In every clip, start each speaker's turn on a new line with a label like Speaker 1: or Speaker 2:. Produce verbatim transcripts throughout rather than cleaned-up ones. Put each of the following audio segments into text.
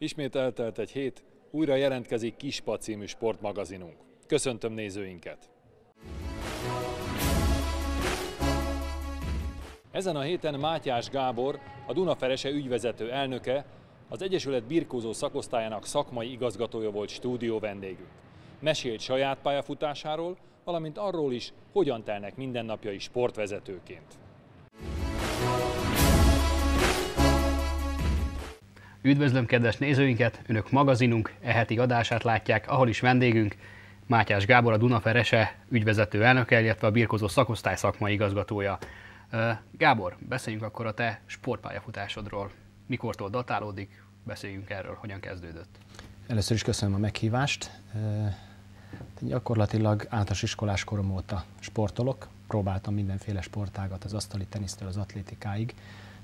Speaker 1: Ismét eltelt egy hét, újra jelentkezik Kispa című sportmagazinunk. Köszöntöm nézőinket! Ezen a héten Mátyás Gábor, a Dunaferese ügyvezető elnöke, az Egyesület birkózó szakosztályának szakmai igazgatója volt stúdió vendégünk. Mesélt saját pályafutásáról, valamint arról is, hogyan telnek mindennapjai sportvezetőként.
Speaker 2: Üdvözlöm kedves nézőinket! Önök magazinunk e heti adását látják, ahol is vendégünk Mátyás Gábor, a Dunaferese ügyvezető elnöke, illetve a birkózó szakosztály szakmai igazgatója. Gábor, beszéljünk akkor a te sportpályafutásodról. Mikortól datálódik? Beszéljünk erről, hogyan kezdődött.
Speaker 3: Először is köszönöm a meghívást. Gyakorlatilag általános iskolás korom óta sportolok. Próbáltam mindenféle sportágat, az asztali tenisztől az atlétikáig.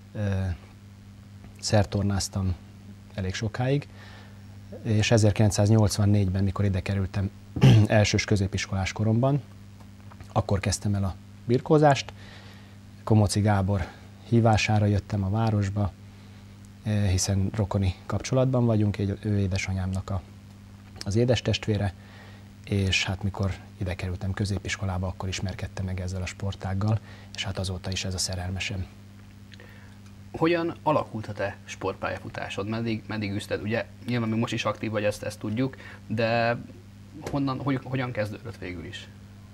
Speaker 3: Szertornáztam elég sokáig, és ezerkilencszáznyolcvannégyben, mikor ide kerültem elsős középiskolás koromban, akkor kezdtem el a birkózást. Komóci Gábor hívására jöttem a városba, hiszen rokoni kapcsolatban vagyunk, ő édesanyámnak a, az édestestvére, és hát mikor ide kerültem középiskolába, akkor ismerkedtem meg ezzel a sportággal, és hát azóta is ez a szerelmesem.
Speaker 2: Hogyan alakult a te sportpályafutásod? Meddig, meddig üzted? Ugye nyilván még most is aktív vagy, ezt, ezt tudjuk, de honnan, hogy, hogyan kezdődött végül is?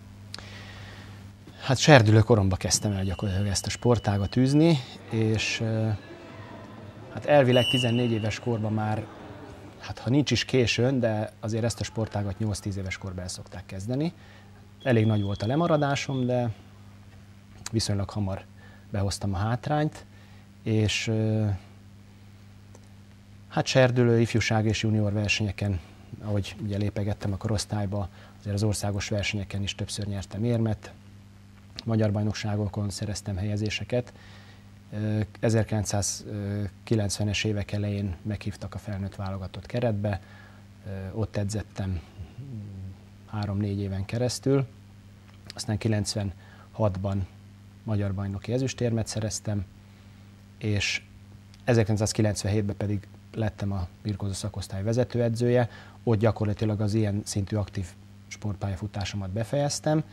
Speaker 3: Hát serdülő koromban kezdtem el gyakorlatilag ezt a sportágat űzni, és hát elvileg tizennégy éves korban már, hát ha nincs is későn, de azért ezt a sportágat nyolc-tíz éves korban el szokták kezdeni. Elég nagy volt a lemaradásom, de viszonylag hamar behoztam a hátrányt, és hát serdülő, ifjúság és junior versenyeken, ahogy ugye lépegettem a korosztályba, azért az országos versenyeken is többször nyertem érmet, magyar bajnokságokon szereztem helyezéseket. ezerkilencszázkilencvenes évek elején meghívtak a felnőtt válogatott keretbe, ott edzettem három-négy éven keresztül, aztán kilencvenhatban magyar bajnoki ezüstérmet szereztem, és ezerkilencszázkilencvenhétben pedig lettem a birkózó szakosztály vezetőedzője, ott gyakorlatilag az ilyen szintű aktív sportpályafutásomat befejeztem.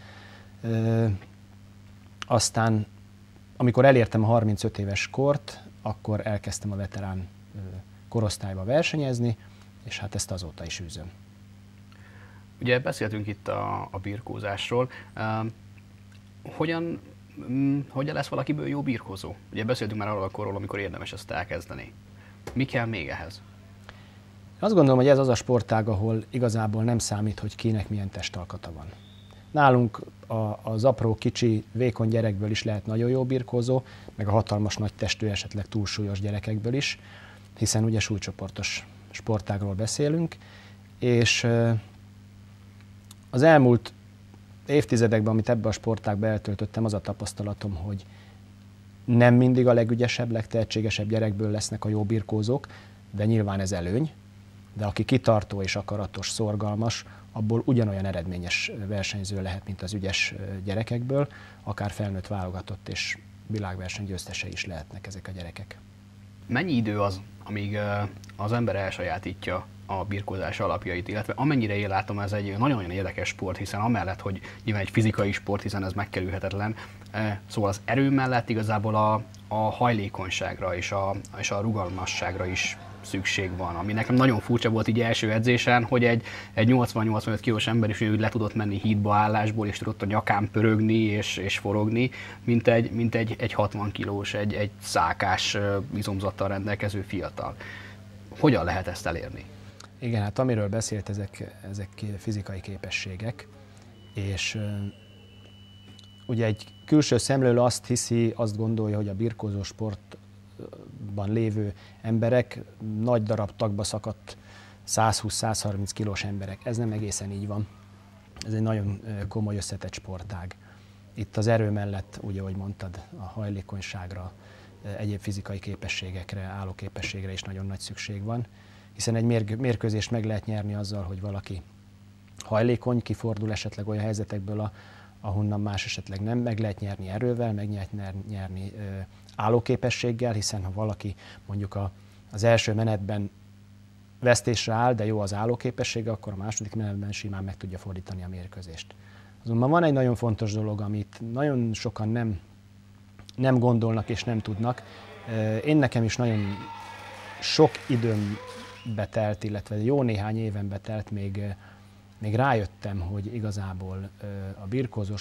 Speaker 3: Aztán, amikor elértem a harmincöt éves kort, akkor elkezdtem a veterán korosztályba versenyezni, és hát ezt azóta is űzöm.
Speaker 2: Ugye beszéltünk itt a, a birkózásról. Uh, hogyan, um, hogyan lesz valakiből jó birkózó? Ugye beszéltünk már arról a korról, amikor érdemes ezt elkezdeni. Mi kell még ehhez?
Speaker 3: Azt gondolom, hogy ez az a sportág, ahol igazából nem számít, hogy kinek milyen testalkata van. Nálunk a, az apró, kicsi, vékony gyerekből is lehet nagyon jó birkózó, meg a hatalmas nagy testű, esetleg túlsúlyos gyerekekből is, hiszen ugye súlycsoportos sportágról beszélünk, és az elmúlt évtizedekben, amit ebben a sportágban eltöltöttem, az a tapasztalatom, hogy nem mindig a legügyesebb, legtehetségesebb gyerekből lesznek a jó birkózók, de nyilván ez előny, de aki kitartó és akaratos, szorgalmas, abból ugyanolyan eredményes versenyző lehet, mint az ügyes gyerekekből, akár felnőtt válogatott és világverseny győztese is lehetnek ezek a gyerekek. Mennyi
Speaker 2: idő az, amíg az ember elsajátítja a birkózás alapjait, illetve amennyire én látom, ez egy nagyon-nagyon érdekes sport, hiszen amellett, hogy nyilván egy fizikai sport, hiszen ez megkerülhetetlen, szóval az erő mellett igazából a, a hajlékonyságra és a, és a rugalmasságra is szükség van, ami nekem nagyon furcsa volt így első edzésen, hogy egy, egy nyolcvan-nyolcvanöt kilós ember is úgy le tudott menni hídba állásból, és tudott a nyakán pörögni és, és forogni, mint egy, mint egy, egy hatvan kilós, egy, egy szákás izomzattal rendelkező fiatal. Hogyan lehet ezt elérni?
Speaker 3: Igen, hát amiről beszélt, ezek, ezek fizikai képességek, és uh, ugye egy külső szemlélő azt hiszi, azt gondolja, hogy a birkózó sportban lévő emberek nagy darab tagba szakadt százhúsz-százharminc kilós emberek. Ez nem egészen így van. Ez egy nagyon komoly összetett sportág. Itt az erő mellett, ugye, ahogy mondtad, a hajlékonyságra, egyéb fizikai képességekre, állóképességre is nagyon nagy szükség van, hiszen egy mérkőzést meg lehet nyerni azzal, hogy valaki hajlékony, kifordul esetleg olyan helyzetekből, ahonnan más esetleg nem, meg lehet nyerni erővel, meg lehet nyerni állóképességgel, hiszen ha valaki mondjuk a, az első menetben vesztésre áll, de jó az állóképessége, akkor a második menetben simán meg tudja fordítani a mérkőzést. Azonban van egy nagyon fontos dolog, amit nagyon sokan nem, nem gondolnak és nem tudnak. Én nekem is nagyon sok időm betelt, illetve jó néhány éven betelt, még, még rájöttem, hogy igazából a birkózó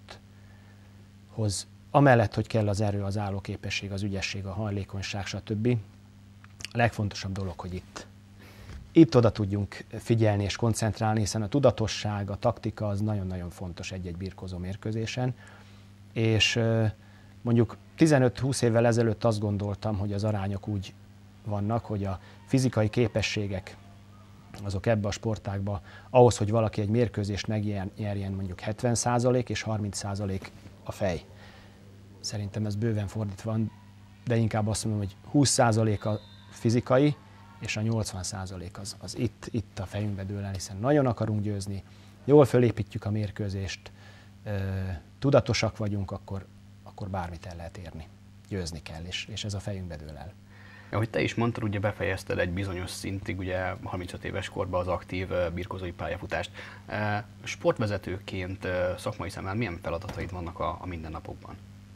Speaker 3: sporthoz, amellett, hogy kell az erő, az állóképesség, az ügyesség, a hajlékonyság, stb. A legfontosabb dolog, hogy itt. Itt oda tudjunk figyelni és koncentrálni, hiszen a tudatosság, a taktika az nagyon-nagyon fontos egy-egy birkózó mérkőzésen. És mondjuk tizenöt-húsz évvel ezelőtt azt gondoltam, hogy az arányok úgy vannak, hogy a fizikai képességek azok ebbe a sportágba, ahhoz, hogy valaki egy mérkőzést megnyerjen, mondjuk hetven százalék és harminc százalék a fej. Szerintem ez bőven fordítva van, de inkább azt mondom, hogy húsz százalék a fizikai, és a nyolcvan százalék az, az itt, itt a fejünkbe dől el, hiszen nagyon akarunk győzni, jól fölépítjük a mérkőzést, tudatosak vagyunk, akkor, akkor bármit el lehet érni. Győzni kell, és, és ez a fejünkbe dől el.
Speaker 2: Ahogy te is mondtad, ugye befejezted egy bizonyos szintig, ugye harmincöt éves korban az aktív birkózói pályafutást. Sportvezetőként szakmai szemmel milyen feladataid vannak a, a mindennapokban?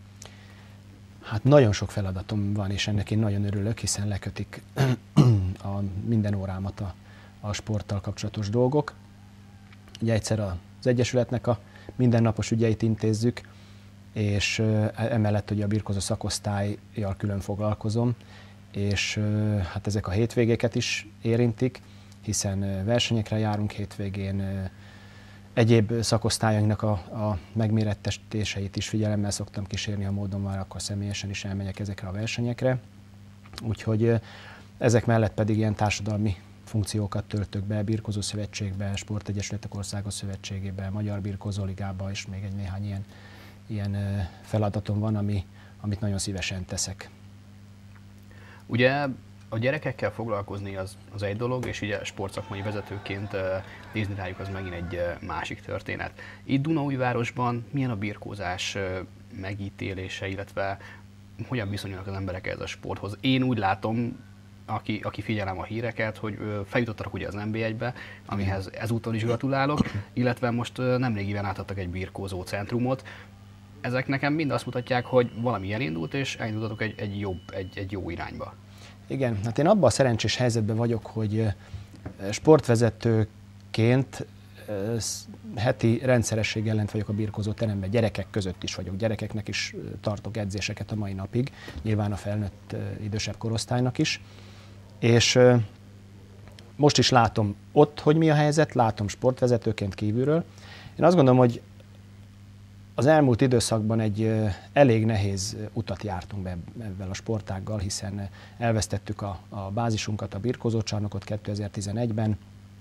Speaker 3: Hát nagyon sok feladatom van, és ennek én nagyon örülök, hiszen lekötik a minden órámat a, a sporttal kapcsolatos dolgok. Ugye egyszer az Egyesületnek a mindennapos ügyeit intézzük, és emellett ugye a birkózó szakosztályjal külön foglalkozom, és hát ezek a hétvégéket is érintik, hiszen versenyekre járunk hétvégén, egyéb szakosztályainknak a, a megmérettestéseit is figyelemmel szoktam kísérni, ha módon van, akkor személyesen is elmegyek ezekre a versenyekre. Úgyhogy ezek mellett pedig ilyen társadalmi funkciókat töltök be, Birkózó Szövetségbe, Sportegyesületek Országos Szövetségébe, Magyar Birkózó Ligába, és még egy néhány ilyen, ilyen feladatom van, ami, amit nagyon szívesen teszek.
Speaker 2: Ugye a gyerekekkel foglalkozni az, az egy dolog, és ugye sportszakmai vezetőként nézni rájuk az megint egy másik történet. Itt Dunaújvárosban milyen a birkózás megítélése, illetve hogyan viszonyulnak az emberek ehhez a sporthoz? Én úgy látom, aki, aki figyelem a híreket, hogy feljutottak ugye az en bé egybe, amihez ezúton is gratulálok, illetve most nemrégiben átadtak egy birkózó centrumot. Ezek nekem mind azt mutatják, hogy valami elindult, és elindultatok egy, egy, jobb, egy, egy jó irányba.
Speaker 3: Igen, hát én abban a szerencsés helyzetben vagyok, hogy sportvezetőként heti rendszerességgel lent vagyok a birkózó teremben, gyerekek között is vagyok, gyerekeknek is tartok edzéseket a mai napig, nyilván a felnőtt idősebb korosztálynak is. És most is látom ott, hogy mi a helyzet, látom sportvezetőként kívülről. Én azt gondolom, hogy az elmúlt időszakban egy elég nehéz utat jártunk be ebben a sportággal, hiszen elvesztettük a, a bázisunkat, a birkózócsarnokot kétezer-tizenegyben.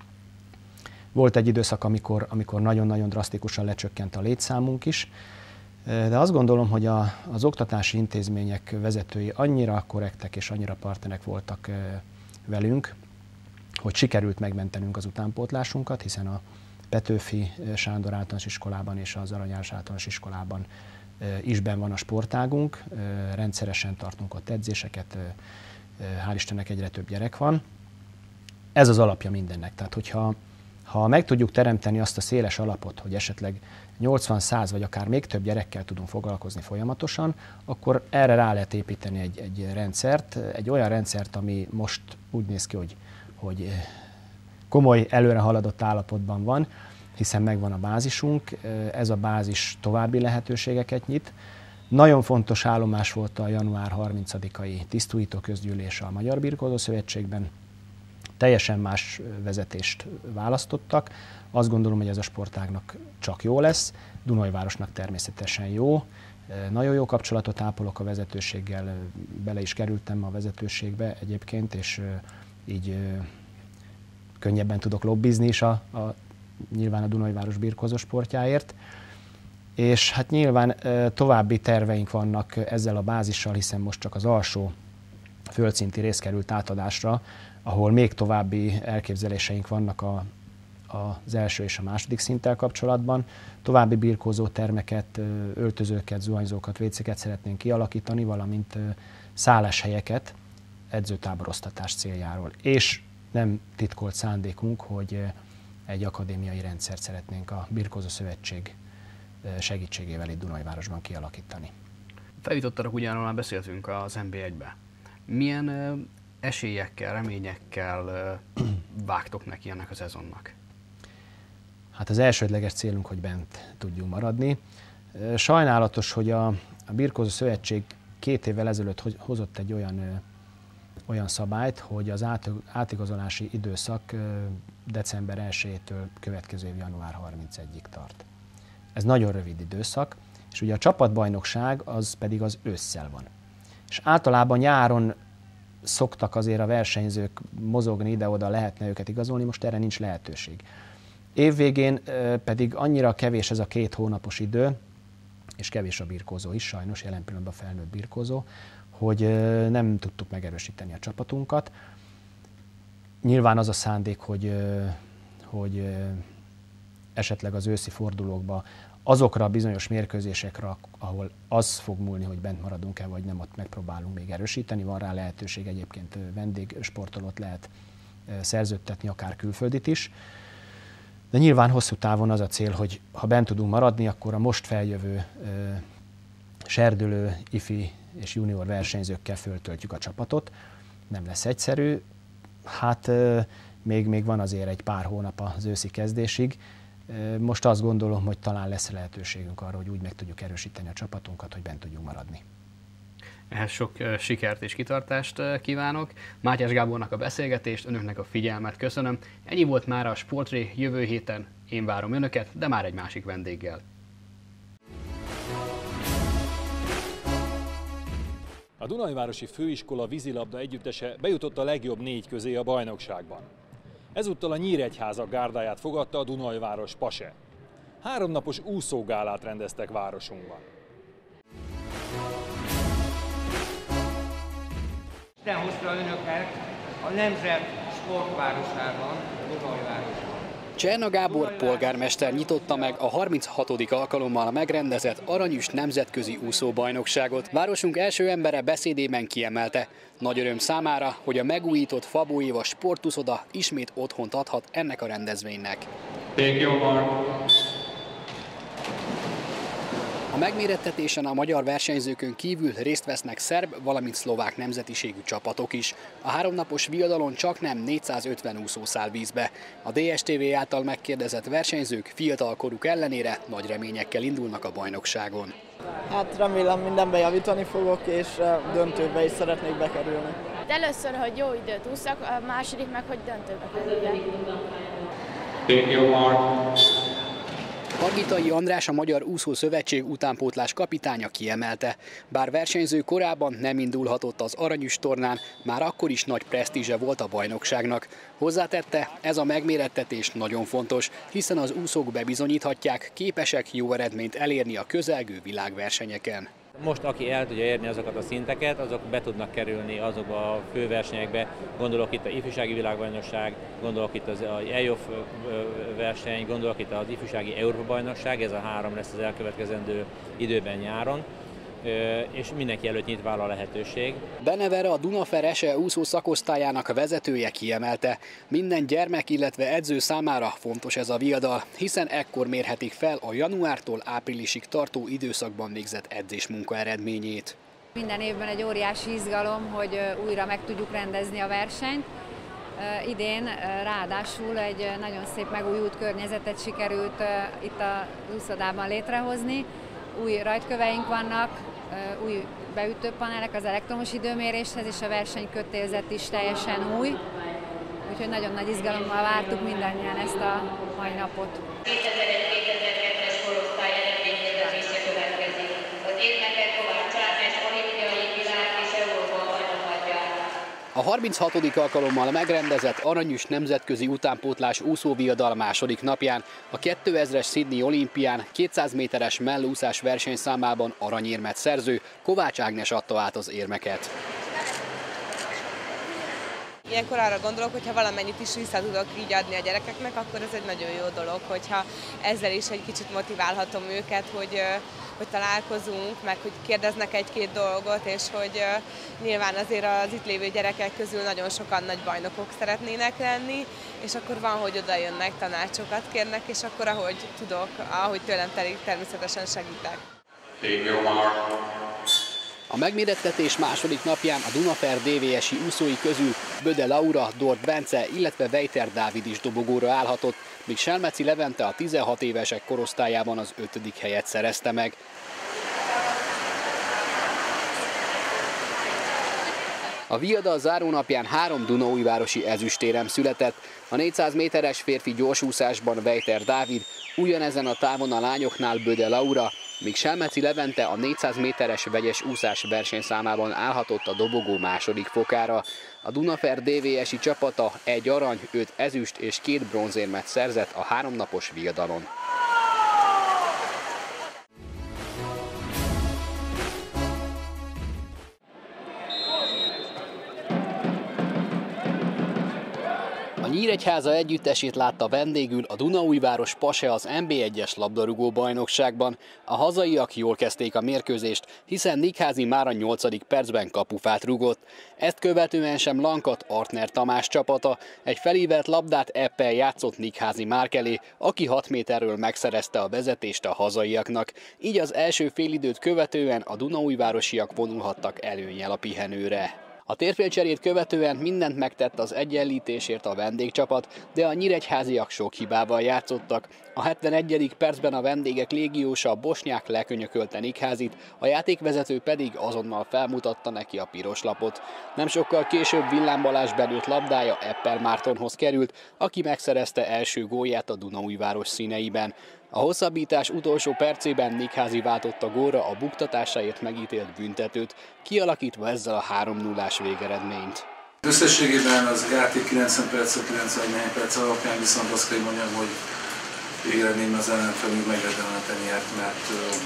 Speaker 3: Volt egy időszak, amikor, amikor nagyon-nagyon drasztikusan lecsökkent a létszámunk is, de azt gondolom, hogy a, az oktatási intézmények vezetői annyira korrektek és annyira partnerek voltak velünk, hogy sikerült megmentenünk az utánpótlásunkat, hiszen a Petőfi Sándor általános iskolában és az Arany János általános iskolában is benn van a sportágunk, rendszeresen tartunk ott edzéseket, hál' Istennek egyre több gyerek van. Ez az alapja mindennek, tehát hogyha ha meg tudjuk teremteni azt a széles alapot, hogy esetleg nyolcvan-száz vagy akár még több gyerekkel tudunk foglalkozni folyamatosan, akkor erre rá lehet építeni egy, egy rendszert, egy olyan rendszert, ami most úgy néz ki, hogy, hogy komoly, előre haladott állapotban van, hiszen megvan a bázisunk, ez a bázis további lehetőségeket nyit. Nagyon fontos állomás volt a január harmincadikai tisztújító közgyűlés a Magyar Birkózó Szövetségben. Teljesen más vezetést választottak. Azt gondolom, hogy ez a sportágnak csak jó lesz, Dunaújvárosnak természetesen jó. Nagyon jó kapcsolatot ápolok a vezetőséggel, bele is kerültem a vezetőségbe egyébként, és így könnyebben tudok lobbizni is a, a, nyilván a Dunaújváros birkózó sportjáért. És hát nyilván további terveink vannak ezzel a bázissal, hiszen most csak az alsó földszinti rész került átadásra, ahol még további elképzeléseink vannak a, az első és a második szinttel kapcsolatban. További birkózó termeket, öltözőket, zuhanyzókat, vécéket szeretnénk kialakítani, valamint szálláshelyeket edzőtáboroztatás céljáról. És nem titkolt szándékunk, hogy egy akadémiai rendszert szeretnénk a Birkózó Szövetség segítségével itt Dunajvárosban kialakítani.
Speaker 2: Feljutottatok, ugyanarról már beszéltünk az en bé egybe. Milyen esélyekkel, reményekkel vágtok neki ennek a szezonnak?
Speaker 3: Hát az elsődleges célunk, hogy bent tudjunk maradni. Sajnálatos, hogy a, a Birkózó Szövetség két évvel ezelőtt hozott egy olyan, olyan szabályt, hogy az át, átigazolási időszak december elsejétől következő év január harmincegyedikéig tart. Ez nagyon rövid időszak, és ugye a csapatbajnokság az pedig az ősszel van. És általában nyáron szoktak azért a versenyzők mozogni, ide-oda lehetne őket igazolni, most erre nincs lehetőség. Évvégén pedig annyira kevés ez a két hónapos idő, és kevés a birkózó is, sajnos jelen pillanatban felnőtt birkózó, hogy nem tudtuk megerősíteni a csapatunkat. Nyilván az a szándék, hogy, hogy esetleg az őszi fordulókba azokra a bizonyos mérkőzésekre, ahol az fog múlni, hogy bent maradunk-e, vagy nem, ott megpróbálunk még erősíteni. Van rá lehetőség, egyébként vendégsportolót lehet szerződtetni, akár külföldit is. De nyilván hosszú távon az a cél, hogy ha bent tudunk maradni, akkor a most feljövő serdülő, ifi és junior versenyzőkkel föltöltjük a csapatot. Nem lesz egyszerű. Hát még, még van azért egy pár hónap az őszi kezdésig. Most azt gondolom, hogy talán lesz lehetőségünk arra, hogy úgy meg tudjuk erősíteni a csapatunkat, hogy bent tudjunk maradni.
Speaker 2: Ehhez sok sikert és kitartást kívánok. Mátyás Gábornak a beszélgetést, önöknek a figyelmet köszönöm. Ennyi volt már a Sportré, jövő héten én várom önöket, de már egy másik vendéggel.
Speaker 1: A Dunajvárosi Főiskola vízilabda együttese bejutott a legjobb négy közé a bajnokságban. Ezúttal a Nyíregyháza gárdáját fogadta a Dunajváros Pase. Háromnapos úszógálát rendeztek városunkban.
Speaker 4: Isten hozta önöket a Nemzet sportvárosában, Dunajvárosban.
Speaker 2: Cserna Gábor polgármester nyitotta meg a harminchatodik alkalommal megrendezett aranyüst nemzetközi úszóbajnokságot. Városunk első embere beszédében kiemelte, nagy öröm számára, hogy a megújított Fabó Éva sportuszoda ismét otthont adhat ennek a rendezvénynek. A megmérettetésen a magyar versenyzőkön kívül részt vesznek szerb, valamint szlovák nemzetiségű csapatok is. A háromnapos viadalon csaknem négyszázötven úszó száll vízbe. A dé es té vé által megkérdezett versenyzők fiatalkoruk ellenére nagy reményekkel indulnak a bajnokságon.
Speaker 5: Hát remélem mindenben javítani fogok, és döntőbe is szeretnék bekerülni.
Speaker 6: Először, hogy jó időt úszak, a második meg, hogy döntőbe kerüljek.
Speaker 2: Hargitai András, a Magyar Úszó Szövetség utánpótlás kapitánya kiemelte. Bár versenyző korában nem indulhatott az aranyüst tornán, már akkor is nagy presztízse volt a bajnokságnak. Hozzátette, ez a megmérettetés nagyon fontos, hiszen az úszók bebizonyíthatják, képesek jó eredményt elérni a közelgő világversenyeken.
Speaker 7: Most, aki el tudja érni azokat a szinteket, azok be tudnak kerülni azokba a főversenyekbe. Gondolok itt az ifjúsági világbajnokság, gondolok itt az E I O F verseny, gondolok itt az ifjúsági Európa-bajnokság, ez a három lesz az elkövetkezendő időben nyáron, és mindenki előtt nyitva áll a lehetőség.
Speaker 2: Benevere, a Dunafer Ese úszó szakosztályának a vezetője kiemelte, minden gyermek, illetve edző számára fontos ez a viadal, hiszen ekkor mérhetik fel a januártól áprilisig tartó időszakban végzett edzésmunka eredményét.
Speaker 8: Minden évben egy óriási izgalom, hogy újra meg tudjuk rendezni a versenyt. Idén ráadásul egy nagyon szép megújult környezetet sikerült itt az úszodában létrehozni. Új rajtköveink vannak, új beütőpanelek az elektromos időméréshez, és a versenykötélzet is teljesen új. Úgyhogy nagyon nagy izgalommal vártuk mindannyian ezt a mai napot.
Speaker 9: kétezer-egy kétezer-kettes korosztály eredményhirdetése következik. Az éveket Kovács Ágnes olimpiai, világ és Európa bajnokadja.
Speaker 2: A harminchatodik alkalommal megrendezett aranyüst nemzetközi utánpótlás úszóviadal második napján a kétezres Sydney olimpián kétszáz méteres mellúszás versenyszámában aranyérmet szerző Kovács Ágnes adta át az érmeket.
Speaker 10: Ilyenkor arra gondolok, hogy ha valamennyit is vissza tudok így adni a gyerekeknek, akkor ez egy nagyon jó dolog, hogyha ezzel is egy kicsit motiválhatom őket, hogy, hogy találkozunk, meg hogy kérdeznek egy-két dolgot, és hogy nyilván azért az itt lévő gyerekek közül nagyon sokan nagy bajnokok szeretnének lenni, és akkor van, hogy oda jönnek, tanácsokat kérnek, és akkor ahogy tudok, ahogy tőlem telik, természetesen segítek.
Speaker 2: A megmérettetés második napján a Dunafer dé vé es-i úszói közül Böde Laura, Dort Bence, illetve Vejter Dávid is dobogóra állhatott, míg Selmeci Levente a tizenhat évesek korosztályában az ötödik helyet szerezte meg. A viadal zárónapján három dunaújvárosi ezüstérem született. A négyszáz méteres férfi gyorsúszásban Vejter Dávid, ugyanezen a távon a lányoknál Böde Laura, míg Selmeci Levente a négyszáz méteres vegyes úszás versenyszámában állhatott a dobogó második fokára. A Dunafer dé vé es-i csapata egy arany, öt ezüst és két bronzérmet szerzett a háromnapos viadalon. A Nyíregyháza együttesét látta vendégül a Dunaújváros Pase az en bé egyes labdarúgó bajnokságban. A hazaiak jól kezdték a mérkőzést, hiszen Nikházi már a nyolcadik percben kapufát rúgott. Ezt követően sem lankadt Artner Tamás csapata, egy felívelt labdát Eppel játszott Nikházi Márk elé, aki hat méterről megszerezte a vezetést a hazaiaknak. Így az első félidőt követően a dunaújvárosiak vonulhattak előnnyel a pihenőre. A térfélcserét követően mindent megtett az egyenlítésért a vendégcsapat, de a nyíregyháziak sok hibával játszottak. A hetvenegyedik percben a vendégek légiósa Bosnyák lekönyökölte Nikházit, a játékvezető pedig azonnal felmutatta neki a piros lapot. Nem sokkal később Villám Balázs belőtt labdája Eppel Mártonhoz került, aki megszerezte első gólját a Dunaújváros színeiben. A hosszabbítás utolsó percében Nikházi váltotta gólra a buktatásáért megítélt büntetőt, kialakítva ezzel a három nullás végeredményt.
Speaker 11: Összességében az játék kilencven perc, kilencvenegy perc alapján viszont azt kell mondjam, hogy végeredményben az ellenfelünk megérdemelten nyert, mert uh,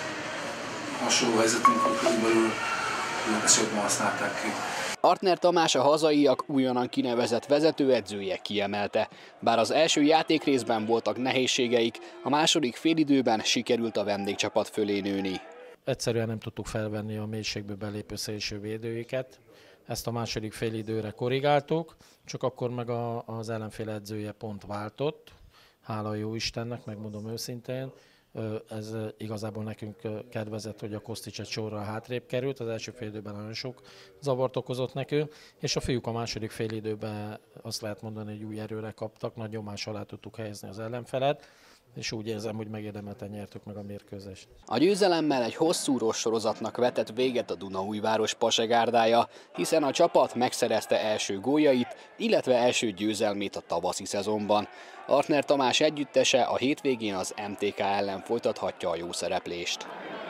Speaker 11: hasonló helyzetünk körülbelül sokan használták ki.
Speaker 2: Artner Tamás a hazaiak újonnan kinevezett vezetőedzője kiemelte. Bár az első játékrészben voltak nehézségeik, a második félidőben sikerült a vendégcsapat fölé nőni.
Speaker 12: Egyszerűen nem tudtuk felvenni a mélységből belépő szélső védőiket. Ezt a második félidőre korrigáltuk, csak akkor meg a, az ellenfél edzője pont váltott. Hála jó Istennek, megmondom őszintén. Ez igazából nekünk kedvezett, hogy a Kosztics egy sorral hátrébb került, az első fél időben nagyon sok zavart okozott nekünk, és a fiúk a második fél időben azt lehet mondani, hogy új erőre kaptak, nagy nyomás alá tudtuk helyezni az ellenfelet, és úgy érzem, hogy megérdemelten nyertük meg a mérkőzést.
Speaker 2: A győzelemmel egy hosszú sorozatnak vetett véget a Dunaújváros Pase gárdája, hiszen a csapat megszerezte első góljait, illetve első győzelmét a tavaszi szezonban. Artner Tamás együttese a hétvégén az em té ká ellen folytathatja a jó szereplést.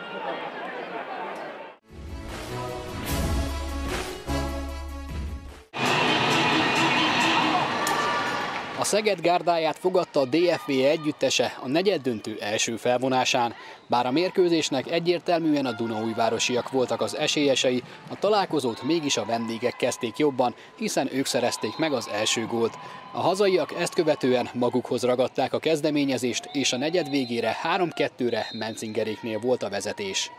Speaker 2: A Szeged gárdáját fogadta a dé ef vé együttese a negyeddöntő első felvonásán. Bár a mérkőzésnek egyértelműen a dunaújvárosiak voltak az esélyesei, a találkozót mégis a vendégek kezdték jobban, hiszen ők szerezték meg az első gólt. A hazaiak ezt követően magukhoz ragadták a kezdeményezést, és a negyed végére három kettőre Mencingeréknél volt a vezetés.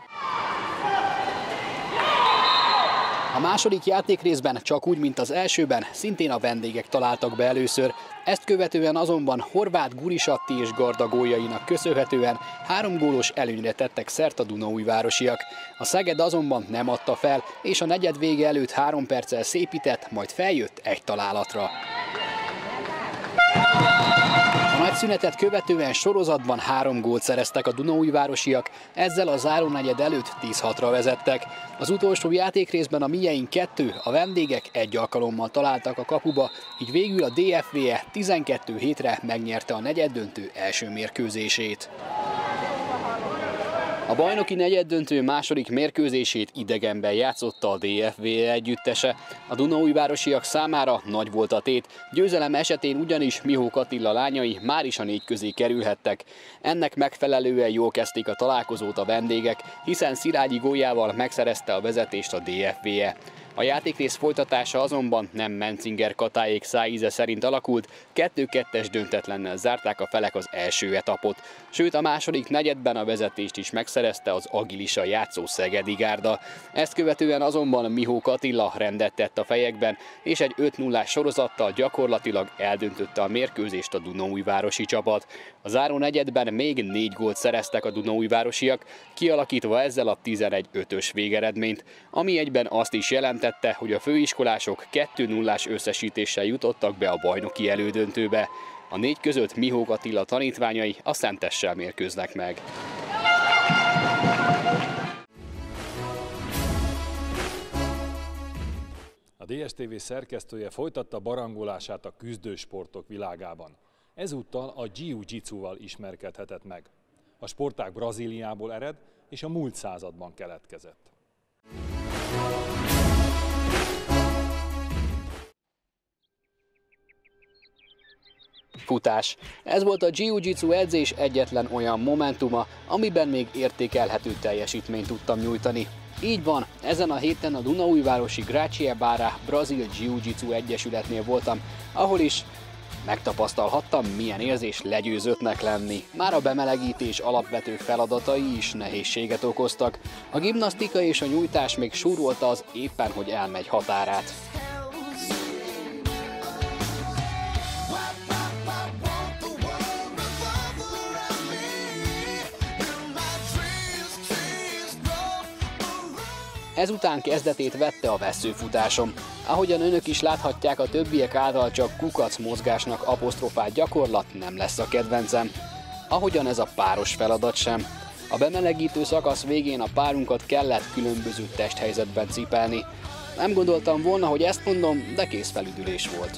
Speaker 2: A második játékrészben csak úgy, mint az elsőben, szintén a vendégek találtak be először. Ezt követően azonban Horváth, Gurisatti és Garda góljainak köszönhetően három gólos előnyre tettek szert a dunaújvárosiak. A Szeged azonban nem adta fel, és a negyed vége előtt három perccel szépített, majd feljött egy találatra. A nagy szünetet követően sorozatban három gólt szereztek a dunaújvárosiak, ezzel a zárónegyed előtt tíz hatra vezettek. Az utolsó játékrészben a mieink kettő, a vendégek egy alkalommal találtak a kapuba, így végül a dé ef vé tizenkettő hétre megnyerte a negyeddöntő első mérkőzését. A bajnoki negyeddöntő második mérkőzését idegenben játszotta a dé ef vé együttese. A dunaújvárosiak számára nagy volt a tét, győzelem esetén ugyanis Mihók Attila lányai már is a négy közé kerülhettek. Ennek megfelelően jól kezdték a találkozót a vendégek, hiszen Szilágyi góljával megszerezte a vezetést a dé ef vé. A játékrész folytatása azonban nem Menzinger Katályék szájíze szerint alakult, kettő-kettes döntetlennel zárták a felek az első etapot, sőt a második negyedben a vezetést is megszerezte az agilisa játszó Szegedi Gárda. Ezt követően azonban Mihók Attila rendet tett a fejekben, és egy öt nullás sorozattal gyakorlatilag eldöntötte a mérkőzést a dunaújvárosi csapat. A záró negyedben még négy gólt szereztek a dunaújvárosiak, kialakítva ezzel a tizenegy ötös végeredményt, ami egyben azt is jelentette, hogy a főiskolások kettő nullás összesítéssel jutottak be a bajnoki elődöntőbe. A négy között Mihók Attila tanítványai a Szentessel mérkőznek meg.
Speaker 1: A dé es té vé szerkesztője folytatta barangolását a küzdősportok világában. Ezúttal a jiu-jitsuval ismerkedhetett meg. A sportág Brazíliából ered, és a múlt században keletkezett.
Speaker 2: Futás. Ez volt a jiu-jitsu edzés egyetlen olyan momentuma, amiben még értékelhető teljesítményt tudtam nyújtani. Így van, ezen a héten a dunaújvárosi Gracie Barra Brazil Jiu-Jitsu Egyesületnél voltam, ahol is megtapasztalhattam, milyen érzés legyőzöttnek lenni. Már a bemelegítés alapvető feladatai is nehézséget okoztak. A gimnasztika és a nyújtás még súrolta az éppen, hogy elmegy határát. Ezután kezdetét vette a vesszőfutásom. Ahogyan önök is láthatják, a többiek által csak kukac mozgásnak apostrofált gyakorlat nem lesz a kedvencem. Ahogyan ez a páros feladat sem. A bemelegítő szakasz végén a párunkat kellett különböző testhelyzetben cipelni. Nem gondoltam volna, hogy ezt mondom, de kész felüdülés volt.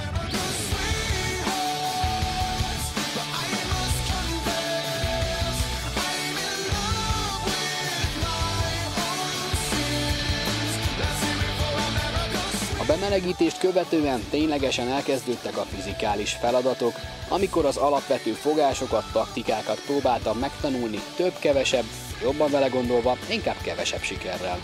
Speaker 2: A bemelegítést követően ténylegesen elkezdődtek a fizikális feladatok, amikor az alapvető fogásokat, taktikákat próbáltam megtanulni, több-kevesebb, jobban vele gondolva, inkább kevesebb sikerrel.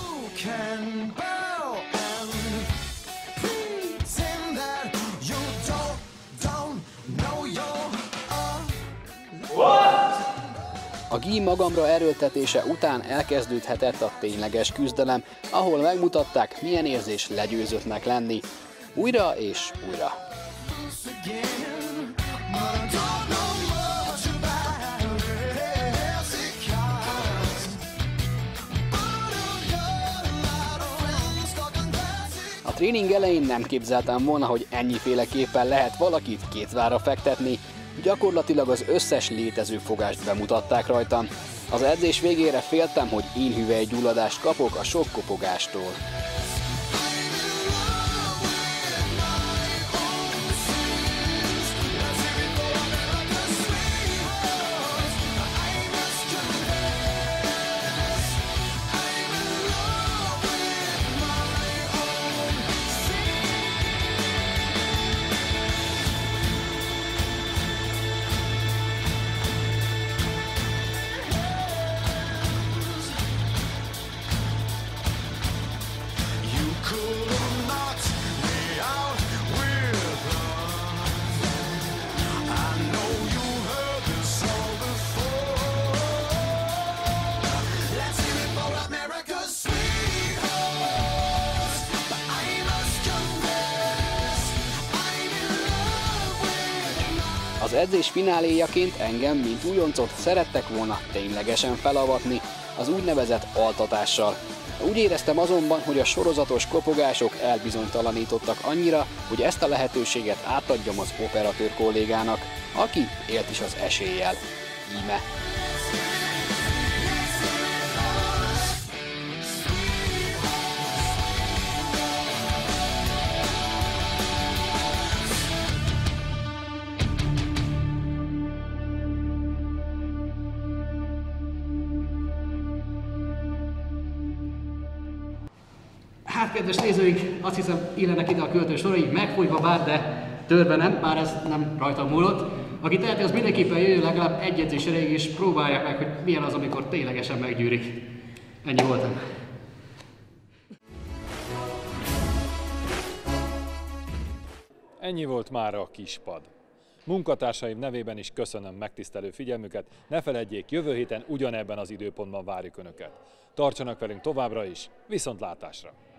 Speaker 2: A gí magamra erőltetése után elkezdődhetett a tényleges küzdelem, ahol megmutatták, milyen érzés legyőzöttnek lenni. Újra és újra. A tréning elején nem képzeltem volna, hogy ennyiféleképpen lehet valakit kétvára fektetni. Gyakorlatilag az összes létező fogást bemutatták rajtam. Az edzés végére féltem, hogy énhüvelygyulladást kapok a sok kopogástól. Az edzés fináléjaként engem, mint újoncot szerettek volna ténylegesen felavatni, az úgynevezett altatással. Úgy éreztem azonban, hogy a sorozatos kopogások elbizonytalanítottak annyira, hogy ezt a lehetőséget átadjam az operatőr kollégának, aki élt is az eséllyel. Íme. Hát, kedves nézőink, azt hiszem illenek ide a költő sorai, megfújva bár, de törve nem, bár ez nem rajtam múlott. Aki teheti, az mindenképpen jöjjön legalább egy edzés erejéig, és próbálják meg, hogy milyen az, amikor ténylegesen meggyűrik. Ennyi voltam.
Speaker 1: Ennyi volt mára a Kispad. Munkatársaim nevében is köszönöm megtisztelő figyelmüket, ne feledjék, jövő héten ugyanebben az időpontban várjuk Önöket. Tartsanak velünk továbbra is, viszontlátásra!